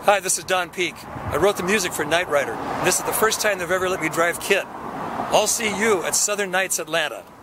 Hi, this is Don Peake. I wrote the music for Knight Rider. This is the first time they've ever let me drive kit. I'll see you at Southern Nights Atlanta.